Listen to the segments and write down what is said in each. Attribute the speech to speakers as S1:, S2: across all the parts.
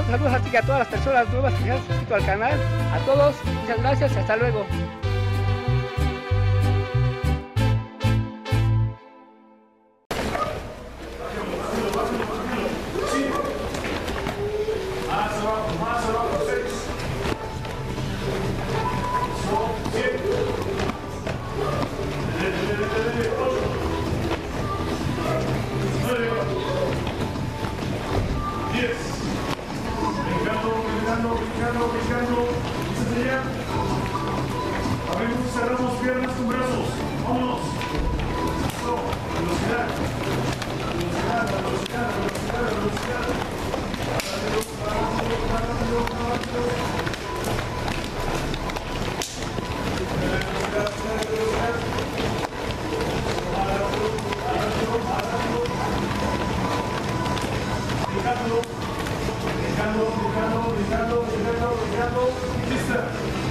S1: saludos así que a todas las personas nuevas que se han suscrito al canal. A todos, muchas gracias y hasta luego.
S2: Abrimos, cerramos piernas con brazos. Vámonos. Velocidad. Velocidad, velocidad, velocidad, velocidad. Rápido, rápido, rápido. Velocidad, velocidad. Brincando. Lista.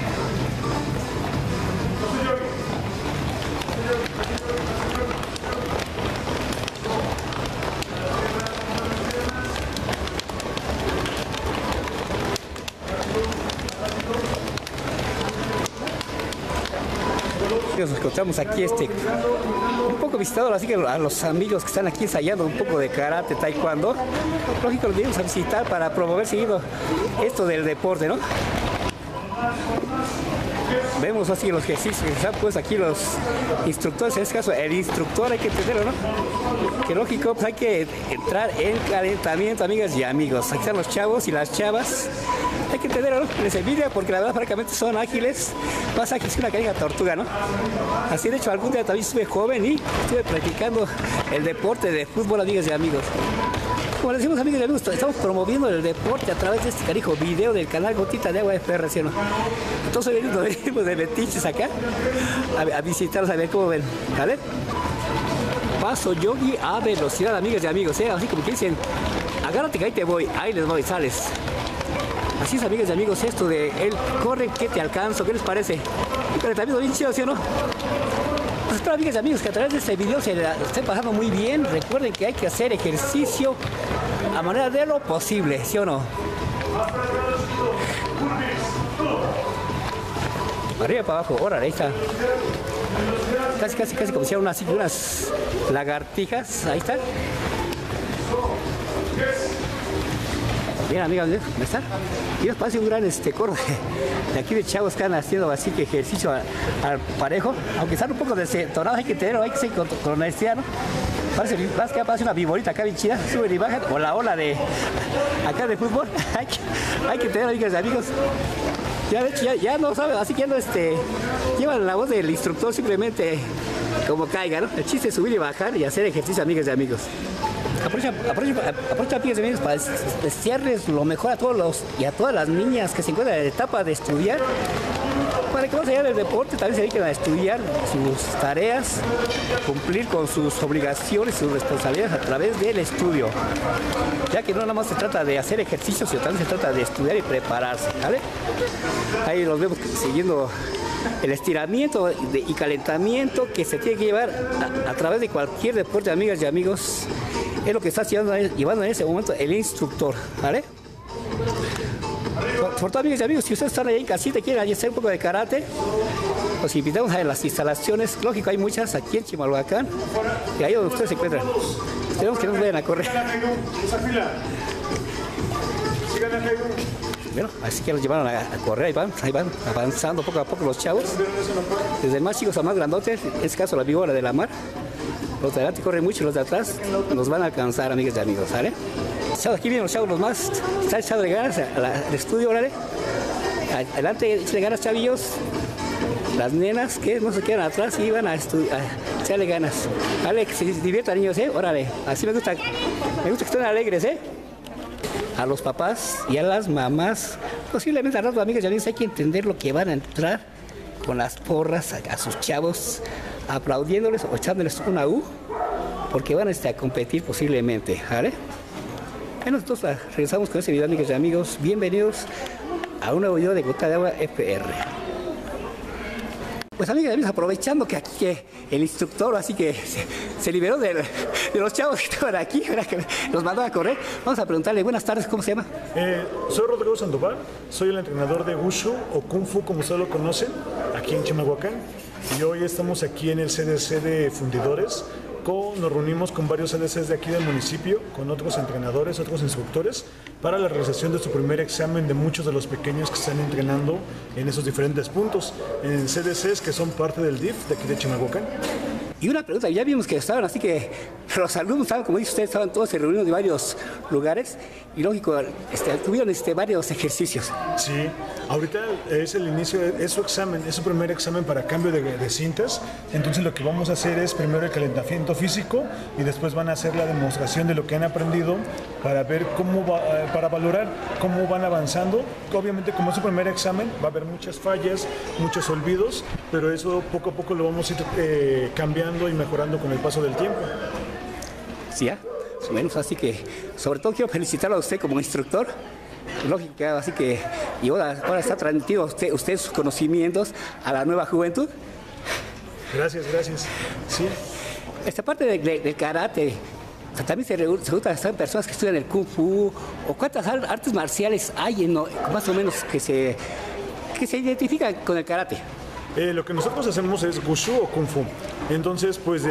S1: Nos encontramos aquí un poco visitador, así que a los amigos que están aquí ensayando un poco de karate, taekwondo, lógico los venimos a visitar para promover seguido esto del deporte, ¿no? Vemos así los ejercicios que están pues aquí los instructores, en este caso el instructor hay que entenderlo, ¿no? Que lógico, pues hay que entrar en calentamiento, amigas y amigos. Aquí están los chavos y las chavas. Hay que entenderlo, ¿no? Les envidia porque la verdad francamente son ágiles, más ágiles que una caña tortuga, ¿no? Así de hecho algún día también estuve joven y estuve practicando el deporte de fútbol, amigas y amigos. Como les decimos, amigos y amigos, estamos promoviendo el deporte a través de este carijo video del canal Gotita de Agua FR, ¿sí o no? Entonces venimos de metiches acá a visitarlos, a ver cómo ven, ¿vale? Paso yogi a velocidad, amigas y amigos, ¿eh? Así como que dicen, agárrate que ahí te voy, ahí les voy, sales. Así es, amigas y amigos, esto de él corre que te alcanzo, ¿qué les parece? Pero también bien chido, ¿sí o no? Pues espero, amigas y amigos, que a través de este video se la estén pasando muy bien. Recuerden que hay que hacer ejercicio a manera de lo posible, ¿sí o no? Arriba para abajo, órale, ahí está. Casi como si fueran unas lagartijas, ahí está. Bien, amigas, ¿me están? Y nos parece un gran coro de aquí de chavos que están haciendo así que ejercicio al parejo, aunque están un poco desentonados, hay que tenerlo, hay que ser con honestidad, ¿no? Parece una viborita acá bien chida, suben y bajan, o la ola de acá de fútbol, hay que tenerlo, amigas y amigos. Ya de hecho ya no saben, así que ya no llevan la voz del instructor simplemente como caiga, ¿no? El chiste es subir y bajar y hacer ejercicio, amigas y amigos. Aprovecha, amigas y amigos, para desearles lo mejor a todos y a todas las niñas que se encuentran en la etapa de estudiar, para que más allá del deporte también se dediquen a estudiar sus tareas, cumplir con sus obligaciones y sus responsabilidades a través del estudio, ya que no nada más se trata de hacer ejercicios, sino también se trata de estudiar y prepararse, ¿vale? Ahí los vemos siguiendo el estiramiento y calentamiento que se tiene que llevar a través de cualquier deporte, amigas y amigos. Es lo que está llevando en ese momento el instructor, ¿vale? Por todo, amigas y amigos, si ustedes están ahí en casita y quieren hacer un poco de karate, los invitamos a las instalaciones. Lógico, hay muchas aquí en Chimalhuacán y ahí donde ustedes se encuentran. Esperemos que no vayan a correr. Bueno, así que los llevaron a correr, ahí van avanzando poco a poco los chavos, desde más chicos a más grandotes, en este caso la víbora de la mar. Los de adelante corren mucho, los de atrás nos van a alcanzar, amigas y amigos, ¿vale? Aquí vienen los chavos los más, está echado de ganas al estudio, ¿vale? Adelante, échale ganas, chavillos. Las nenas que no se quedan atrás y van a echarle ganas. Vale, que se diviertan, niños, ¿eh? Órale, así me gusta que estén alegres, ¿eh? A los papás y a las mamás, posiblemente a rato, amigas y amigos, hay que entender lo que van a entrar con las porras a sus chavos, aplaudiéndoles o echándoles una U, porque van a competir posiblemente, ¿vale? Bueno, entonces regresamos con este video, amigas y amigos. Bienvenidos a un nuevo video de Gotita de Agua FR. Pues amigas, aprovechando que aquí que el instructor así que se liberó de los chavos que estaban aquí, ¿verdad? Que los mandó a correr, vamos a preguntarle, buenas tardes, ¿cómo se llama?
S2: Soy Rodrigo Sandoval, soy el entrenador de Wushu o Kung Fu, como ustedes lo conocen, aquí en Chimalhuacán. Y hoy estamos aquí en el CDC de Fundidores. Nos reunimos con varios CDCs de aquí del municipio, con otros entrenadores, otros instructores, para la realización de su primer examen de muchos de los pequeños que están entrenando en esos diferentes puntos, en CDCs que son parte del DIF de aquí de Chimalhuacán.
S1: Y una pregunta, ya vimos que estaban así que los alumnos estaban, como dice usted, estaban todos reunidos de varios lugares y lógico, tuvieron varios ejercicios.
S2: Sí, ahorita es el inicio, es su examen, es su primer examen para cambio de cintas. Entonces lo que vamos a hacer es primero el calentamiento físico y después van a hacer la demostración de lo que han aprendido para ver para valorar cómo van avanzando. Obviamente como es su primer examen va a haber muchas fallas, muchos olvidos, pero eso poco a poco lo vamos a ir cambiando y mejorando con el paso del tiempo.
S1: Sí, menos así que sobre todo quiero felicitarlo a usted como instructor, lógico, así que y ahora está transmitiendo usted sus conocimientos a la nueva juventud.
S2: Gracias. Sí.
S1: Esta parte del karate, o sea, también se juntan personas que estudian el Kung Fu, o cuántas artes marciales hay más o menos que se identifican con el karate.
S2: Lo que nosotros hacemos es Wushu o Kung Fu. Entonces, pues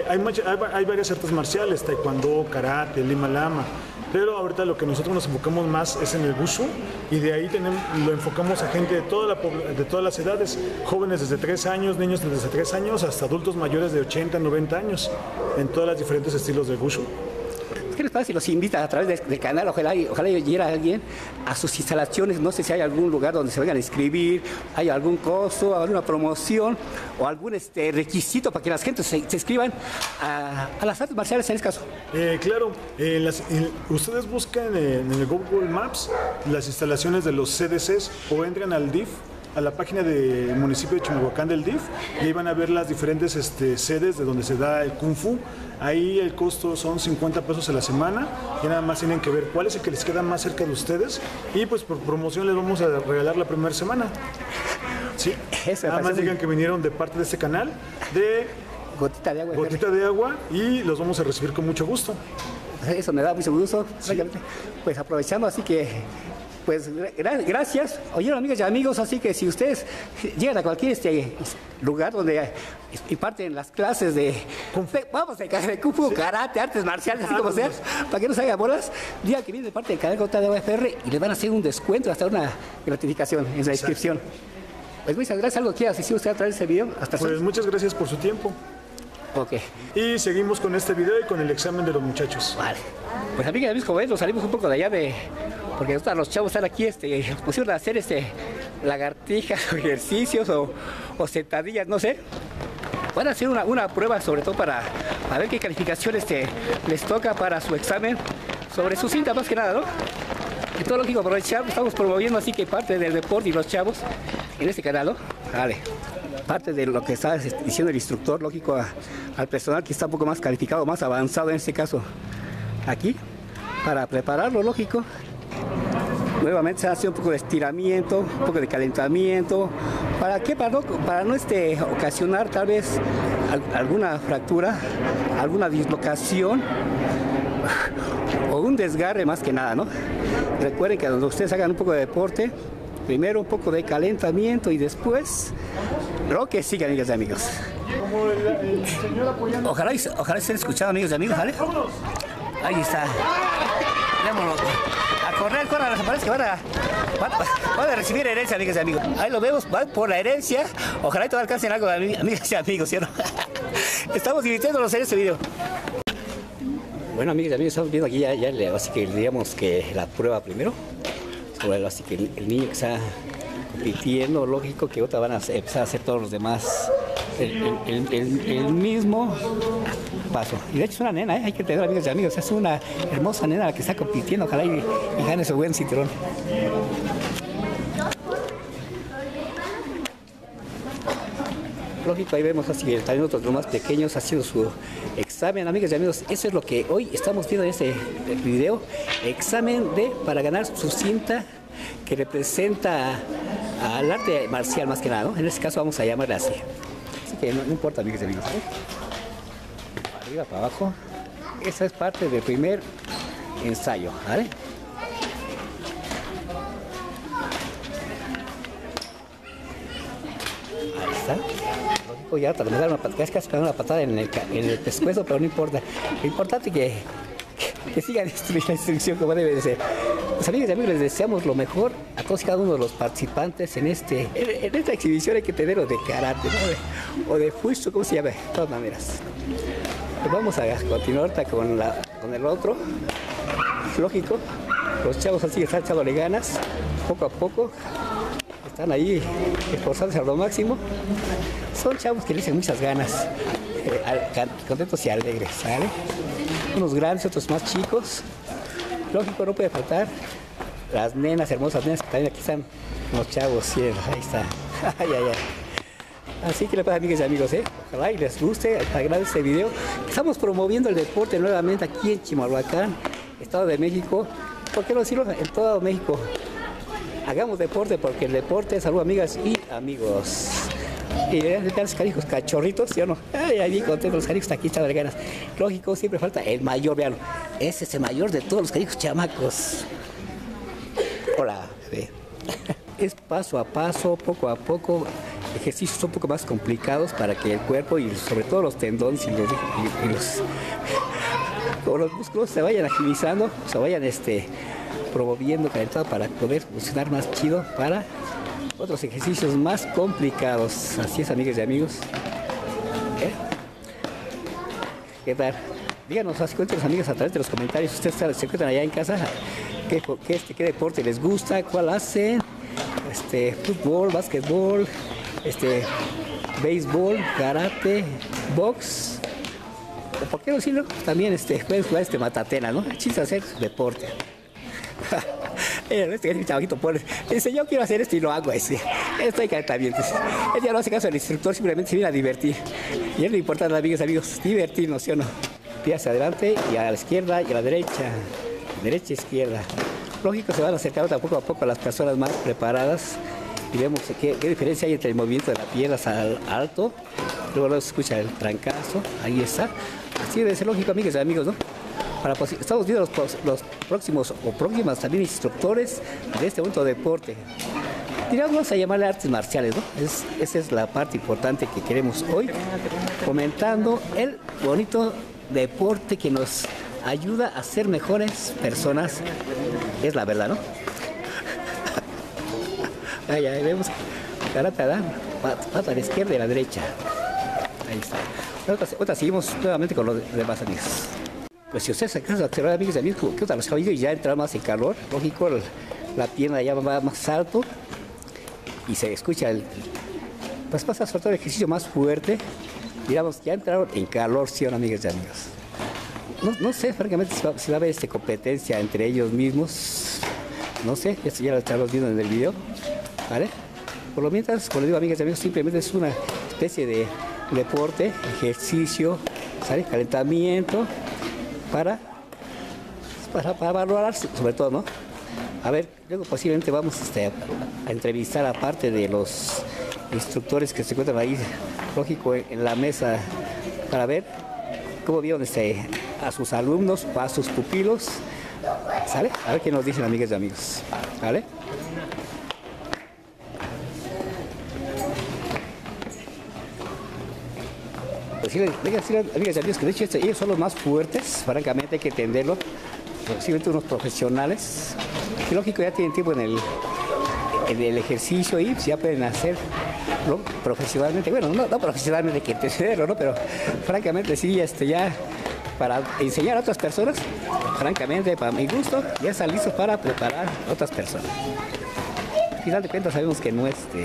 S2: hay varias artes marciales, taekwondo, karate, lima lama. Pero ahorita lo que nosotros nos enfocamos más es en el Wushu y de ahí lo enfocamos a gente de todas las edades, jóvenes desde 3 años, niños desde 3 años hasta adultos mayores de 80, 90 años, en todos los diferentes estilos de Wushu.
S1: ¿Qué les pasa si los invita a través del canal? Ojalá llegara alguien a sus instalaciones. No sé si hay algún lugar donde se vayan a inscribir, hay algún costo, alguna promoción o algún requisito para que las gentes se inscriban a las artes marciales en este caso.
S2: Claro, ustedes buscan en el Google Maps las instalaciones de los CDCs o entran al DIF, a la página del municipio de Chimalhuacán del DIF, y ahí van a ver las diferentes sedes de donde se da el Kung Fu. Ahí el costo son 50 pesos a la semana y nada más tienen que ver cuál es el que les queda más cerca de ustedes y pues por promoción les vamos a regalar la primera semana. Sí, nada más digan que vinieron de parte de este canal de
S1: Gotita de Agua.
S2: Gotita de Agua y los vamos a recibir con mucho gusto.
S1: Eso me da mucho gusto.
S2: Sí.
S1: Pues aprovechando, así que pues gracias. Oyeron, amigas y amigos, así que si ustedes llegan a cualquier lugar donde imparten las clases de Kung Fu, karate, artes marciales, así como sea, para que no se hagan bolas, digan que viene de parte del canal Gota de UFR y les van a hacer un descuento, hasta una gratificación en la inscripción. Pues muchas gracias. ¿Algo quiere asistir usted a través de este video?
S2: Pues muchas gracias por su tiempo.
S1: Ok.
S2: Y seguimos con este video y con el examen de los muchachos.
S1: Vale. Pues amigas y amigos, como ven, nos salimos un poco de allá porque los chavos están aquí, nos pusieron a hacer lagartijas o ejercicios o sentadillas, no sé. Van a hacer una prueba sobre todo para ver qué calificaciones les toca para su examen sobre su cinta más que nada, ¿no? Y todo lógico aprovechar, estamos promoviendo así que parte del deporte y los chavos en este canal, ¿no? Vale. Parte de lo que está diciendo el instructor, lógico, al personal que está un poco más calificado, más avanzado en este caso, aquí, para prepararlo, lógico. Nuevamente se hace un poco de estiramiento, un poco de calentamiento. ¿Para qué? Para no ocasionar tal vez alguna fractura, alguna dislocación o un desgarre más que nada, ¿no? Recuerden que cuando ustedes hagan un poco de deporte, primero un poco de calentamiento y después lo que siga, amigas y amigos. Ojalá estén escuchando, amigos y amigos, ¿vale? Ahí está. A correr, corran las apariencias que van a recibir herencia, amigas y amigos. Ahí lo vemos, van por la herencia. Ojalá y te alcancen algo, amigas y amigos, ¿sí o no? Estamos divirtiéndonos en este video. Bueno, amigas y amigos, estamos viendo aquí ya así que digamos que la prueba primero. Así que el niño que está compitiendo, lógico que ahorita van a empezar a hacer todos los demás el mismo paso. Y de hecho es una nena, hay que tener, amigas y amigos, es una hermosa nena la que está compitiendo, ojalá y gane su buen cinturón. Lógico, ahí vemos así también otros más pequeños haciendo su examen, amigas y amigos. Eso es lo que hoy estamos viendo en este video, examen para ganar su cinta que representa al arte marcial más que nada, ¿no? En este caso vamos a llamarle así. Así que no importa, amigos y amigos. Para arriba, para abajo. Esa es parte del primer ensayo, ¿vale? Ahí está. Lógico, ya me da casi una patada en el pescuezo, pero no importa. Lo importante es que sigan la instrucción como debe de ser. Pues, amigos y amigos, les deseamos lo mejor a todos y cada uno de los participantes en esta exhibición. Hay que tenerlo de karate, ¿no? O de fuicho, ¿cómo se llama? De todas maneras. Pues vamos a continuar con el otro. Lógico, los chavos así están echándole ganas, poco a poco. Están ahí esforzándose a lo máximo. Son chavos que le echan muchas ganas, contentos y alegres, ¿sale? Unos grandes, otros más chicos. Lógico, no puede faltar las nenas, hermosas nenas, que también aquí están los chavos, sí, ahí está. Ay, ay, ay. Así que le pasa, amigas y amigos, ojalá y les guste, agrade este video. Estamos promoviendo el deporte nuevamente aquí en Chimalhuacán, Estado de México. ¿Por qué no decirlo? En todo México. Hagamos deporte porque el deporte es salud, amigas y amigos. Y los carijos cachorritos, ¿sí o no? Ay, ahí bien contentos los carijos, aquí están las ganas. Lógico, siempre falta el mayor, vean. Ese es el mayor de todos los carijos chamacos. Hola, bebé. Es paso a paso, poco a poco. Ejercicios un poco más complicados para que el cuerpo y sobre todo los tendones y los músculos se vayan agilizando, se vayan promoviendo, calentado para poder funcionar más chido para otros ejercicios más complicados. Así es, amigas y amigos. ¿Qué tal? Díganos, así cuéntenos, amigos, a través de los comentarios. Ustedes se encuentran allá en casa. ¿Qué deporte les gusta? ¿Cuál hacen? Fútbol, básquetbol, béisbol, karate, box. O por qué no decirlo, también pueden jugar matatena, ¿no? Chiste hacer deporte. Este chavito pone, dice, yo quiero hacer esto y lo hago ese. Estoy calentamiento. Él ya no hace caso al instructor, simplemente se viene a divertir. Y es lo importante, amigos, divertirnos, ¿sí o no? Pie hacia adelante y a la izquierda y a la derecha. Derecha, izquierda. Lógico, se van acercando poco a poco a las personas más preparadas. Y vemos qué diferencia hay entre el movimiento de la pierna al alto. Luego se escucha el trancazo. Ahí está. Así debe ser lógico, amigas y amigos, ¿no? Estamos viendo los próximos o próximas también instructores de este bonito deporte. Vamos a llamarle artes marciales, ¿no? Esa es la parte importante que queremos hoy, comentando el bonito deporte que nos ayuda a ser mejores personas. Es la verdad, ¿no? Ahí vemos karate, pata a la izquierda y a la derecha. Ahí está. Ahora seguimos nuevamente con los demás amigos. Pues si ustedes acaso observar, amigos y amigos, que los caballos ya entran más en calor, lógico, la pierna ya va más alto y se escucha pues pasa sobre todo el ejercicio más fuerte. Digamos, ya entraron en calor, sí, amigos y amigos. No sé, francamente, si va a haber competencia entre ellos mismos. No sé, esto ya lo estamos viendo en el video, ¿vale? Por lo mientras, como les digo, amigas y amigos, simplemente es una especie de deporte, ejercicio, ¿sale? Calentamiento. Para valorar sobre todo, ¿no? A ver, luego posiblemente vamos a entrevistar a parte de los instructores que se encuentran ahí, lógico, en la mesa, para ver cómo vieron a sus alumnos o a sus pupilos, ¿sale? A ver qué nos dicen, amigas y amigos, ¿vale? Pues sí, amigas y amigos, que de hecho ellos son los más fuertes, francamente hay que entenderlo. Posiblemente unos profesionales, que lógico ya tienen tiempo en el ejercicio y ya pueden hacerlo profesionalmente. Bueno, no profesionalmente hay que entenderlo, ¿no? Pero francamente sí, ya para enseñar a otras personas, francamente, para mi gusto, ya están listos para preparar a otras personas. Al final de cuentas sabemos que no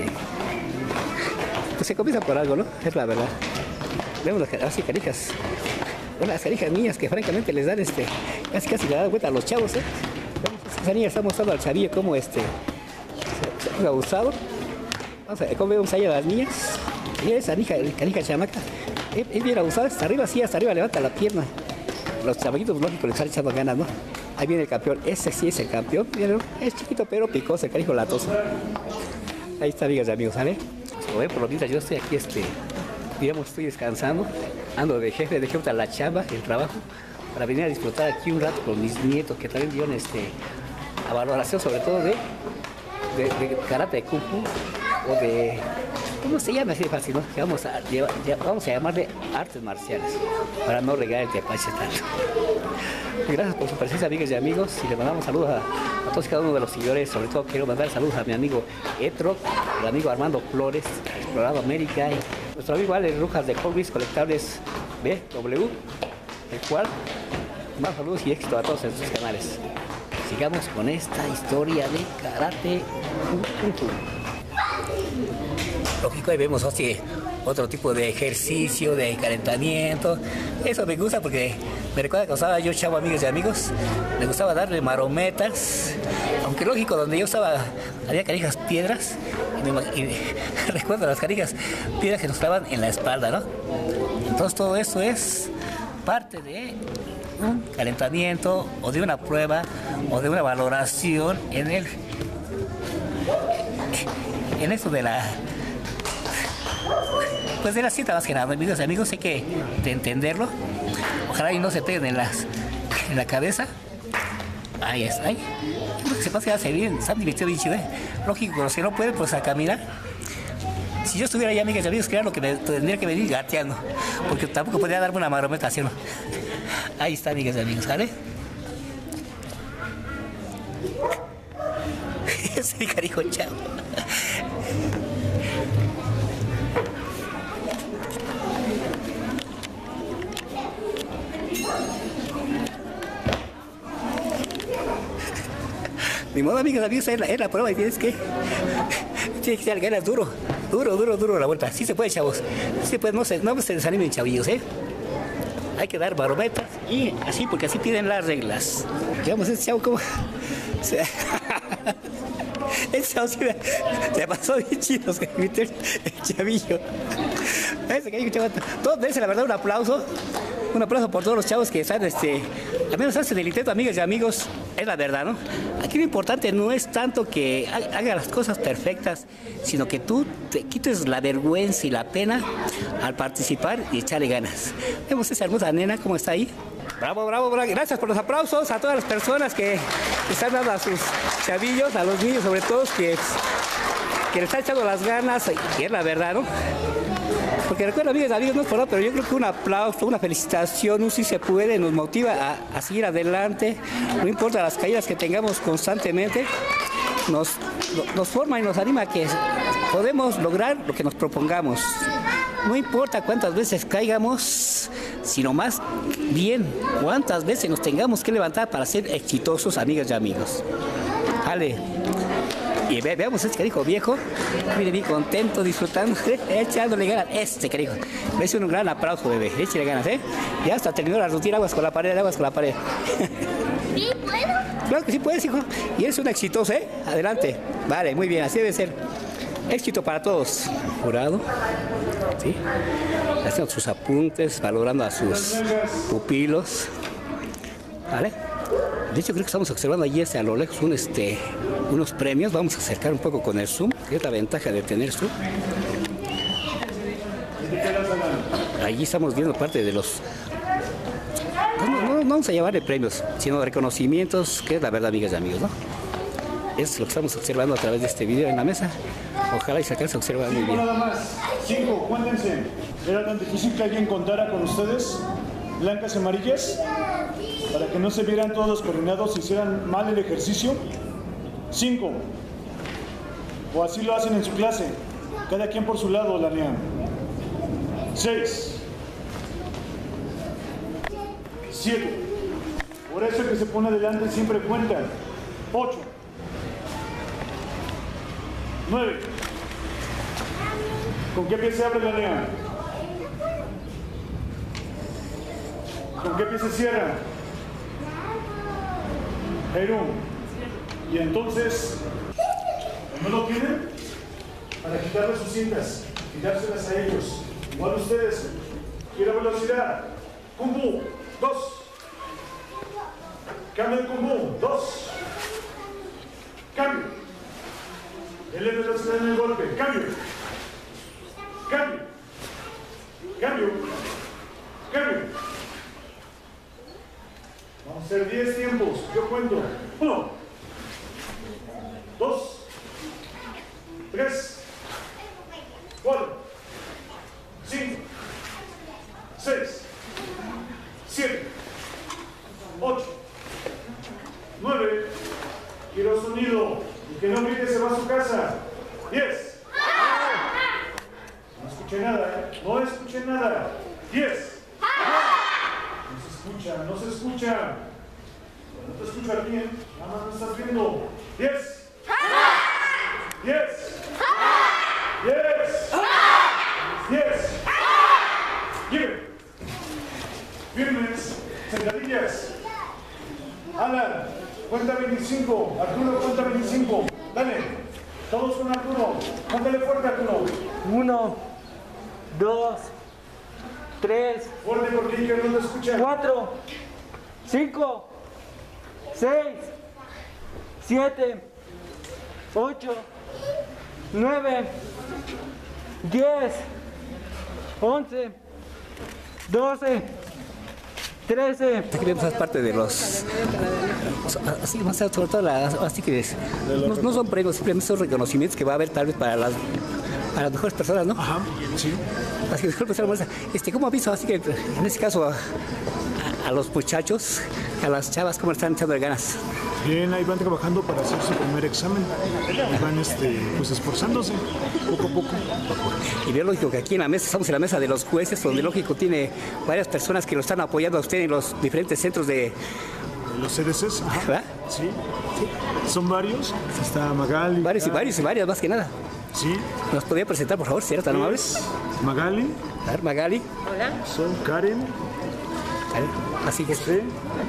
S1: pues se comienza por algo, ¿no? Es la verdad. Vemos las carijas, unas carijas niñas que francamente les dan casi le dan vuelta a los chavos, Esa niña está mostrando al chavillo cómo se ha abusado. Vamos a ver cómo vemos ahí a las niñas. Y esa carija chamaca es bien abusada, hasta arriba levanta la pierna. Los chamaquitos lógico les están echando ganas, ¿no? Ahí viene el campeón, ese sí es el campeón, ¿no? Es chiquito pero picoso, el carijo latoso. Ahí está, amigas y amigos, ¿sale? Como ven, por lo mientras yo estoy aquí, digamos, estoy descansando, ando de jefe a la chamba, el trabajo, para venir a disfrutar aquí un rato con mis nietos que también dieron a valoración sobre todo de karate, de kung fu o de, ¿cómo se llama así de fácil, no? Que vamos a llamarle artes marciales, para no regar el tepache tanto. Gracias por su presencia, amigas y amigos, y le mandamos saludos a todos y cada uno de los seguidores. Sobre todo quiero mandar saludos a mi amigo Etro, al amigo Armando Flores, Explorado América, y nuestro amigo Alex Rujas de Colbis Colectables BW, el cual más saludos y éxito a todos en sus canales. Sigamos con esta historia de karate kung fu. Lógico, ahí vemos otro tipo de ejercicio, de calentamiento. Eso me gusta porque me recuerda que estaba yo chavo, amigas y amigos, me gustaba darle marometas, aunque lógico, donde yo estaba había canijas piedras, y recuerdo las canijas piedras que nos clavan en la espalda, ¿no? Entonces todo eso es parte de un calentamiento o de una prueba o de una valoración en eso de la, pues de la cita más que nada, amigos y amigos, hay que entenderlo. Ojalá y no se peguen en la cabeza. Ahí está, ahí. Yo creo que se pasa a hacer bien, se han divertido bien chido, ¿eh? Lógico, los que no pueden, pues a caminar. Si yo estuviera allá, amigas y amigos, claro que me tendría que venir gateando, porque tampoco podría darme una marometa así, ¿no? Ahí está, amigas y amigos, ¿vale? Ese carijo chavo. Ni modo, amigas y amigos, es la prueba y tienes que echar ganas duro la vuelta. Sí se puede, chavos. Sí se puede, no se desanimen, chavillos, ¿eh? Hay que dar barometas y así, porque así piden las reglas. Digamos, ese chavo como... Ese chavo se pasó bien chido, el chavillo. Ese que hay chavo. Todos dense, la verdad, un aplauso. Un aplauso por todos los chavos que están, al menos hacen el intento, amigas y amigos. Es la verdad, ¿no? Aquí lo importante no es tanto que haga las cosas perfectas, sino que tú te quites la vergüenza y la pena al participar y echarle ganas. Vemos esa hermosa nena, ¿cómo está ahí? Bravo, bravo, bravo. Gracias por los aplausos a todas las personas que están dando a sus chavillos, a los niños sobre todo, que le están echando las ganas, y es la verdad, ¿no? Porque recuerda, amigas y amigos, no es por nada, pero yo creo que un aplauso, una felicitación, un sí se puede, nos motiva a seguir adelante. No importa las caídas que tengamos constantemente, nos forma y nos anima a que podemos lograr lo que nos propongamos. No importa cuántas veces caigamos, sino más bien cuántas veces nos tengamos que levantar para ser exitosos, amigas y amigos. Vale. Y veamos este carijo viejo, mire, bien contento, disfrutando, echándole ganas. Carijo, le hice un gran aplauso, bebé, échale ganas, ¿eh? Ya hasta terminó la rutina, aguas con la pared.
S3: ¿Sí puedo?
S1: Claro que sí puedes, hijo. Y eres un exitoso, ¿eh? Adelante. Vale, muy bien, así debe ser. Éxito para todos. Jurado, ¿sí? Haciendo sus apuntes, valorando a sus pupilos. ¿Vale? De hecho, creo que estamos observando allí a lo lejos unos premios. Vamos a acercar un poco con el zoom, que es la ventaja de tener zoom. Allí estamos viendo parte de los... No vamos a llamarle premios, sino reconocimientos, que es la verdad, amigas y amigos, ¿no? Es lo que estamos observando a través de este video en la mesa. Ojalá y se alcance a observar muy bien.
S2: Nada más. 5, cuéntense. ¿Era tan difícil que alguien contara con ustedes? Blancas y amarillas. Para que no se vieran todos coordinados y hicieran mal el ejercicio. 5. O así lo hacen en su clase. Cada quien por su lado, Lanian. 6. 7. Por eso el que se pone adelante siempre cuenta. 8. 9. ¿Con qué pie se abre la león? ¿Con qué pie se cierra? Perú. Y entonces, ¿no lo tienen? Para quitarle sus cintas, quitárselas a ellos. Igual ustedes, quiero velocidad. Kung Fu, 2. Cambio de Kung Fu, 2. Cambio. Eleve velocidad en el golpe. Cambio. Cambio. Cambio. Cambio. Vamos a hacer 10 tiempos. Yo cuento. 1, 2, 3, 4, 5, 6, 7, 8, 9. Quiero sonido. El que no grite se va a su casa. 10. No escuché nada, ¿eh? No escuché nada. 10. No se escucha, no se escucha. No te escucho a ti, ¿eh? Nada más me estás viendo. 10. 10. 10. 10. Give. Firmes. Sentadillas. Alan, cuenta 25. Arturo, cuenta 25. Dale. Todos con Arturo. Cuéntale fuerte, Arturo.
S4: 1, 2, 3,
S2: Fuerte porque Iker no lo escucha.
S4: 4, 5, 6, 7, 8, 9, 10, 11, 12, 13.
S1: Aquí vemos esa parte de los, así más sobre todo así que no son premios, simplemente son reconocimientos que va a haber tal vez para las mejores personas, ¿no?
S2: Ajá, sí.
S1: Así que disculpe, señora Morales, ¿cómo ha visto? Así que en este caso a los muchachos, a las chavas, ¿cómo están echando de ganas?
S2: Bien, ahí van trabajando para hacer su primer examen. Y van pues esforzándose poco a poco.
S1: Y bien lógico que aquí en la mesa, estamos en la mesa de los jueces, donde lógico tiene varias personas que lo están apoyando a usted en los diferentes centros de...
S2: Los CDCs, ajá.
S1: ¿Verdad?
S2: Sí. Son varios. Está Magali.
S1: Varios y varias más que nada.
S2: Sí.
S1: ¿Nos podría presentar, por favor, si eran tan amables?
S2: Magali.
S1: A ver, Magali.
S2: Son Karen.
S1: A ver, así que...
S2: Sí.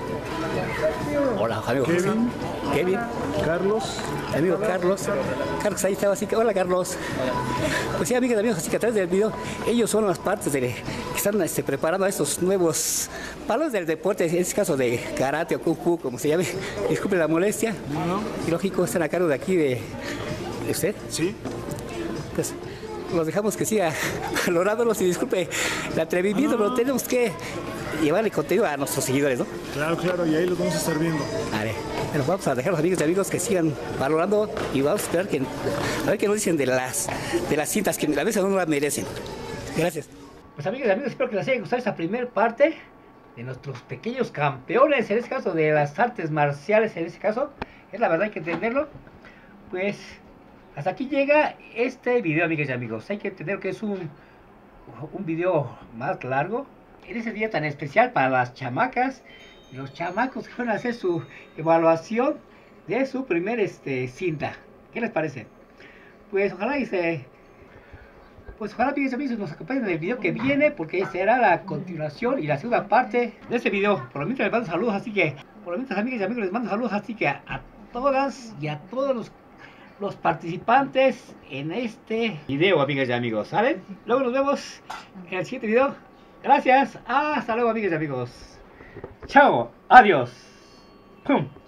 S1: Hola, amigo
S2: Kevin.
S1: José. Kevin.
S2: Carlos.
S1: Amigo Carlos. Carlos ahí estaba así que, hola Carlos. Pues sí, amigas y amigos, así que a través del video, ellos son las partes que están preparando a estos nuevos palos del deporte, en este caso de karate o kung fu, como se llame. Disculpe la molestia. Y lógico, están a cargo de aquí de usted.
S2: Sí.
S1: Pues los dejamos que siga valorándolos y disculpe el atrevimiento, pero tenemos que llevarle contenido a nuestros seguidores, ¿no?
S2: Claro, claro, y ahí los vamos a estar viendo.
S1: A ver, bueno, vamos a dejar a los amigos y amigos que sigan valorando y vamos a esperar a ver qué nos dicen de las cintas que a veces no las merecen. Gracias. Pues amigos y amigos, espero que les haya gustado esta primera parte de nuestros pequeños campeones, en este caso de las artes marciales, en este caso, es la verdad, hay que entenderlo. Pues hasta aquí llega este video, amigas y amigos. Hay que entender que es un video más largo en ese día tan especial para las chamacas y los chamacos que van a hacer su evaluación de su primer cinta. ¿Qué les parece? Pues ojalá ojalá, amigos y amigos, nos acompañen en el video que viene, porque será la continuación y la segunda parte de este video. Por lo menos les mando saludos, así que por lo menos, amigas y amigos, les mando saludos, así que a todas y a todos los participantes en este video, amigas y amigos, ¿sale? Luego nos vemos en el siguiente video. Gracias, hasta luego, amigas y amigos. Chao, adiós. ¡Pum!